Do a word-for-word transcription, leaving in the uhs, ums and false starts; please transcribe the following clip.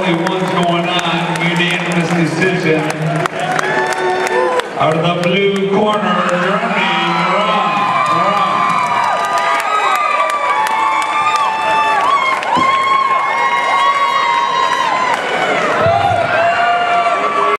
only ones going on. Unanimous decision. Out of the blue corner,